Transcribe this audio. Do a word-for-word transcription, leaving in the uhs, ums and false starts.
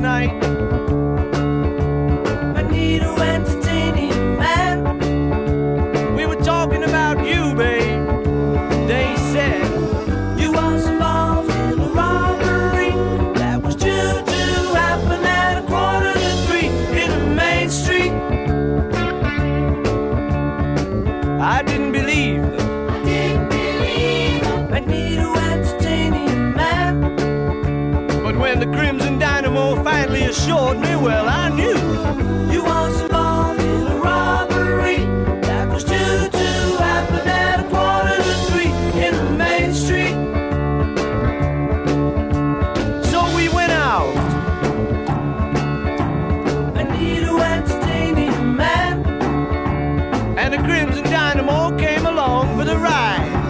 night. Magneto and Titanium Man. We were talking about you, babe. They said you was involved in a robbery that was due to happen at a quarter to three in the main street. I didn't believe them. I didn't believe them. Magneto and Titanium Man. But when the Crimson Dynamo finally assured me, well, I knew you was involved in a robbery that was due to happen at a quarter to three in the main street. So we went out, Magneto and Titanium Man, and the Crimson Dynamo came along for the ride.